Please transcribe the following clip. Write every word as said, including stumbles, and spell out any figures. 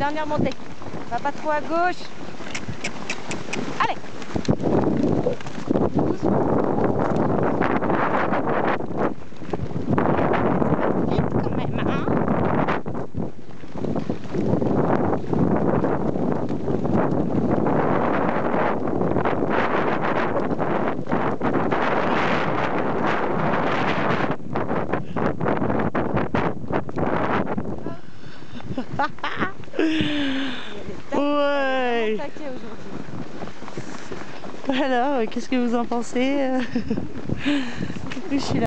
dernière montée. Va pas trop à gauche. Allez. Vite quand même, hein. Ouais. aujourd'hui. Alors, qu'est-ce que vous en pensez? Je suis là.